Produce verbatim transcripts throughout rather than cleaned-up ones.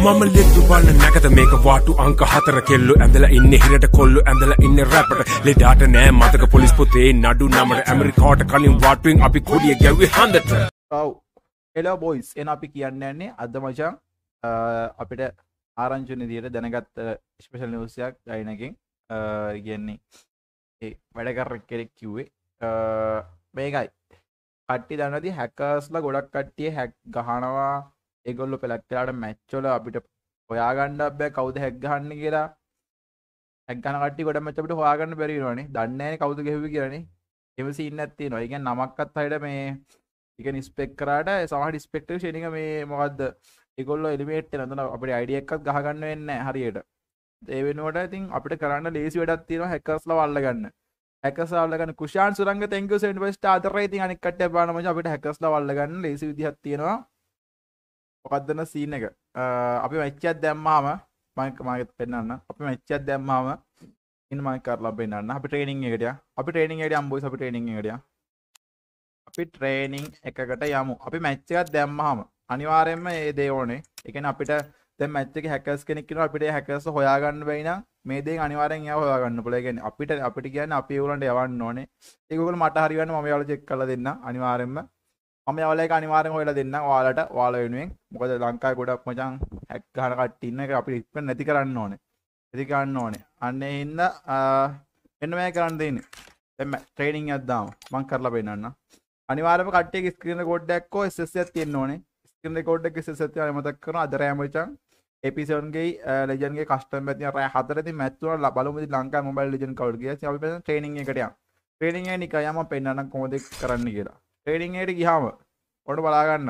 මම ලිප්පු බලන නැකත මේක වාටු අංක හතර කෙල්ලෝ ඇඳලා ඉන්නේ හිරට කොල්ලෝ ඇඳලා ඉන්නේ රැපට ලෙඩාට නෑ මතක පොලිස් පොතේ නඩු නමර ඇමරිකාට කලින් වාටුවෙන් අපි කොඩිය ගැව්වේ හන්දට. ඔව් හෙලෝ බොයිස් එන අපි කියන්න යන්නේ අද මචං අපිට ආරංචි විදියට දැනගත්ත ස්පෙෂල් නිවුස් එකක් ගයිනකින් කියන්නේ ඒ වැඩ කර කෙනෙක් කිව්වේ මේකයි කට්ටිය දන්නවද හැකර්ස්ලා ගොඩක් කට්ටිය හැක් ගහනවා ඒගොල්ලෝ පෙලක් කරලාට මැච් වල අපිට හොයාගන්න බෑ කවුද හැක් ගහන්නේ කියලා හැක් ගන්න කට්ටිය ගොඩක් මැච් අපිට හොයාගන්න බැරි වෙනවනේ දන්නේ නැහැනේ කවුද ගෙහුවේ කියලානේ එහෙම සීන් එකක් තියෙනවා ඒ කියන්නේ නමක්වත් හරියට මේ ඒ කියන්නේ ස්පෙක් කරාට සමහර ස්පෙක්ටර් ෂේඩින් එක මේ මොකද්ද ඒගොල්ලෝ එලිමිනේට් වෙන නේද අපිට අයිඩියා එකක් ගහ ගන්න වෙන්නේ නැහැ හරියට ඒ වෙනුවට ඉතින් අපිට කරන්න ලේසි වැඩක් තියෙනවා හැකර්ස්ලා වල්ල ගන්න හැකර්ස්ලා වල්ල ගන්න Kushan Suranga thank you seventy-five star අතරේ ඉතින් අනික් කට්ටිය බලන්න මචං අපිට හැකර්ස්ලා වල්ල ගන්න ලේසි විදිහක් තියෙනවා මොකක්ද න සීන් එක අපි මැච් එකක් දැම්මාම මම මාගෙත් පෙන්නන්න අපි මැච් එකක් දැම්මාම ඉන්න මම කරලා පෙන්නන්න අපි ට්‍රේනින් එකට යමු අපි ට්‍රේනින් එකට යමු බොයිස් අපි ට්‍රේනින් එකට යමු අපි ට්‍රේනින් එකකට යමු අපි මැච් එකක් දැම්මාම අනිවාර්යයෙන්ම මේ දේ ඕනේ ඒ කියන්නේ අපිට දැන් මැච් එකේ හැකර්ස් කෙනෙක් ඉන්නවා අපිට ඒ හැකර්ස් හොයාගන්න බැයි නම් මේ දේෙන් අනිවාර්යෙන් එයාව හොයාගන්න පුළුවන් ඒ කියන්නේ අපිට අපිට කියන්නේ අපි ඒගොල්ලන්ට යවන්න ඕනේ ඒක ඔයගොල්ලෝ මට හරියන්නේ මම යාළුවා චෙක් කරලා දෙන්නම් අනිවාර්යෙන්ම මම යාළුවා එක අනිවාර්යෙන් හොයලා දෙන්නම් ඔයාලට ඔයාලා වෙනුවෙන් මොකද ලංකාවේ ගොඩක් මචං හැක් ගහන කට්ටිය ඉන්න එක අපිට ඉක්මන නැති කරන්න ඕනේ නැති කරන්න ඕනේ අන්න ඒ හින්දා මෙන්න මේ කරන්න දෙන්නේ දැන් ට්‍රේනින් එකක් දාමු මම කරලා පෙන්නන්න අනිවාර්යයෙන්ම කට්ටියගේ ස්ක්‍රීන් රෙකෝඩ් එකක් ඕ එස් එස් එකක් තියෙන්න ඕනේ ස්ක්‍රීන් රෙකෝඩ් එකේ එස් එස් එකක් තියෙනවා මතක් කරනවා අද රෑ මචං A P seven ගේ ලෙජන්ඩ් ගේ කස්ටම් එකක් තියෙනවා රෑ හතරදී මැච් තුන බලමු ඉතින් ලංකාවේ මොබයිල් ලෙජන්ඩ් කවුඩ් ගියා ඉතින් අපි පෙන්න ට්‍රේනින් එකකට යමු ට්‍රේනින් එක නිකන් යමු පෙන්නන්න කොහොමද කරන්න කියලා ට්‍රේනින් එකට ගියාම ඔන්න බලා ගන්න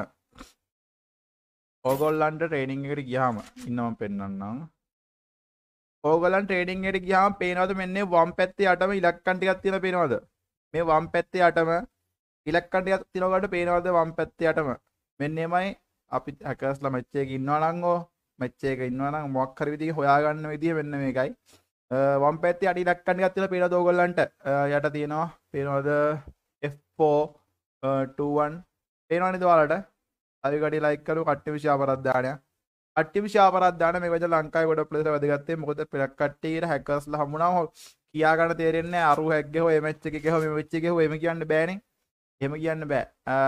ඕගොල්ලන්ට ට්‍රේනින් එකට ගියාම ඉන්න මම පෙන්නන්නම් ඕගොල්ලන් ට්‍රේනින් එකට ගියාම පේනවද මෙන්න වම් පැත්තේ යටම ඉලක්කම් ටිකක් තියෙන පේනවද මේ වම් පැත්තේ යටම ඉලක්කම් ටිකක් තියෙනකොට පේනවද වම් පැත්තේ යටම මෙන්න එමයි අපි හැකර්ස්ලා මැච් එකේ ඉන්නවා නම් ඕ මැච් එකේ ඉන්නවා නම් මොකක් හරි විදිහේ හොයාගන්න විදිහ මෙන්න මේකයි වම් පැත්තේ යට ඉලක්කම් ටිකක් තියෙන පේනවද ඕගොල්ලන්ට යට තියෙනවා පේනවද F four two one පේනවනේද ඔයාලට අය ගඩි ලයික් කරු කට්ටිය විශ්ා අපරාධානය කට්ටිය විශ්ා අපරාධාන මේ වගේ ලංකාවේ ගොඩ ප්ලේයර් වැදගත්තේ මොකද පෙරක් කට්ටියට හැකර්ස්ලා හම්බුනාම කියා ගන්න තේරෙන්නේ නැහැ අරු හැක් ගහුවා මේ මැච් එකේ ගහුවා මේ මැච් එකේ ගහුවා එහෙම කියන්න බෑනේ එහෙම කියන්න බෑ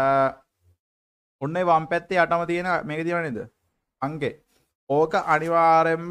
ඔන්නේ වම් පැත්තේ යටම තියෙන මේක තියෙනව නේද අංකේ ඕක අනිවාර්යෙන්ම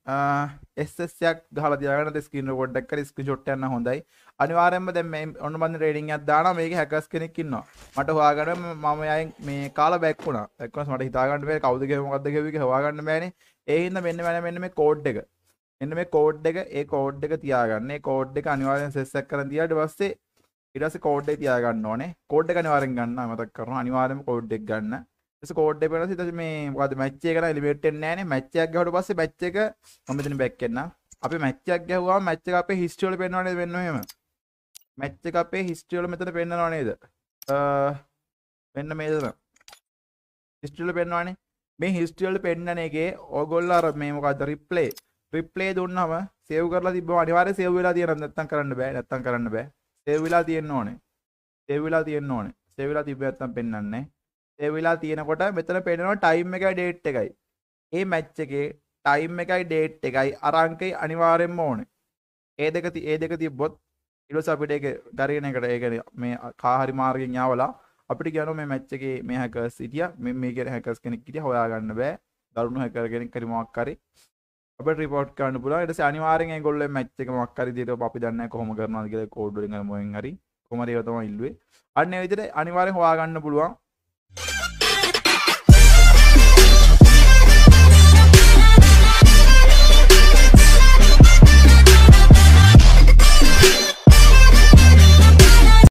S S එකක් ගහලා තියාගන්න ස්ක්‍රීන් රෙකෝඩ් එකක් කරලා ස්ක්‍රීන්ෂොට් යන්න හොඳයි අනිවාර්යෙන්ම දැන් මේ ඔන්න මම රේටින් එකක් දානවා මේකේ හැකර්ස් කෙනෙක් ඉන්නවා මට හොයාගන්න මම යයින් මේ කාලා බෑක් වුණා එක්කම මට හිතා ගන්න බැහැ කවුද ගෙව මොකද්ද ගෙව එක හොයාගන්න බෑනේ ඒ හින්දා මෙන්න මෙන්න මේ කෝඩ් එක මෙන්න මේ කෝඩ් එක ඒ කෝඩ් එක තියාගන්න ඒ කෝඩ් එක අනිවාර්යෙන් සෙස් එකක් කරන් තියාලා ඊට පස්සේ ඊට පස්සේ කෝඩ් එක තියාගන්න ඕනේ කෝඩ් එක අනිවාර්යෙන් ගන්න මතක් කරනවා අනිවාර්යෙන්ම කෝඩ් එක ගන්න ඊට කෝඩ් එක බලලා ඊට මේ මොකද්ද මැච් එක කරලා එලිමිනේට් වෙන්නේ නැහනේ මැච් එකක් ගහුවට පස්සේ මැච් එක මම මෙතන බෑක් එන්න අපි මැච් එකක් ගහුවාම මැච් එක අපේ හිස්ටරි වල පෙන්නනවා නේද මෙන්න මෙහෙම මැච් එක අපේ හිස්ටරි වල මෙතන පෙන්නනවා නේද අ මෙන්න මේක හිස්ටරි වල පෙන්නනවානේ මේ හිස්ටරි වල පෙන්නන එකේ ඕගොල්ලෝ අර මේ මොකද්ද රිප්ලේ රිප්ලේ දුන්නාම සේව් කරලා තිබ්බම අනිවාර්යයෙන් සේව් වෙලා තියෙනවා නැත්තම් කරන්න බෑ නැත්තම් කරන්න බෑ සේව් වෙලා තියෙන්න ඕනේ සේව් වෙලා තියෙන්න ඕනේ සේව් වෙලා තිබ්බ නැත්තම් පෙන්නන්නේ නැහැ සේව් වෙලා තියෙනකොට මෙතන පෙන්නනවා ටයිම් එකයි ඩේට් එකයි මේ මැච් එකේ ටයිම් එකයි ඩේට් එකයි අර අංකයි අනිවාර්යෙන්ම ඕනේ ඒ දෙක ඒ දෙක තිබ්බොත් ඊට පස්සේ අපිට ඒක ගරින එකට ඒ කියන්නේ මේ කාහරි මාර්ගෙන් යවලා අපිට කියනවා මේ මැච් එකේ මේ හැකර්ස් හිටියා මේ මේ කියන හැකර්ස් කෙනෙක් හිටියා හොයාගන්න බෑ දරුණු හැකර් කෙනෙක් හරි මොකක් හරි අපිට රිපෝට් කරන්න පුළුවන් ඊට පස්සේ අනිවාර්යෙන් ඒගොල්ලෝ මේ මැච් එක මොකක් හරි විදිහට අපි දන්නේ නැහැ කොහොම කරනවද කියලා කෝඩ් වලින් අර මොෙන් හරි කොහොම හරි ඒව තමයි ඉල්ලුවේ අන්න ඒ විදිහට අනිවාර්යෙන් හොයාගන්න පුළුවන්